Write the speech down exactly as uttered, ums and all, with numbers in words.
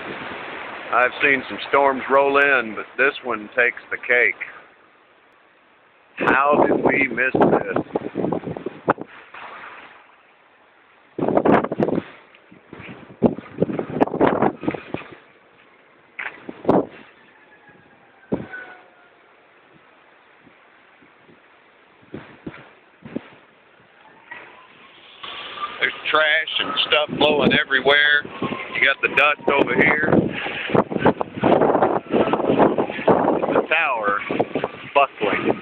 I've seen some storms roll in, but this one takes the cake. How did we miss this? There's trash and stuff blowing everywhere. You got the dust over here. The tower buckling.